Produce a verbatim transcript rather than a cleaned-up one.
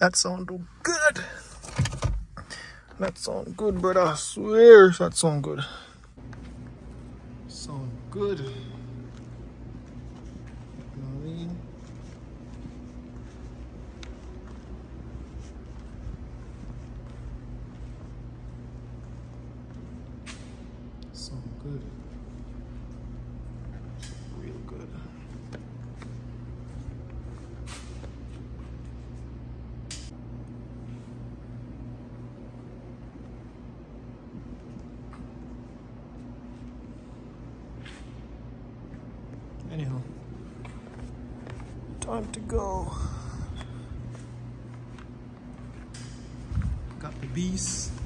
That sound good. That sound good, brother. I swear that sound good. Sound good. You know what I mean? Sound good. Real good. Anyhow, time to go. Got the beast.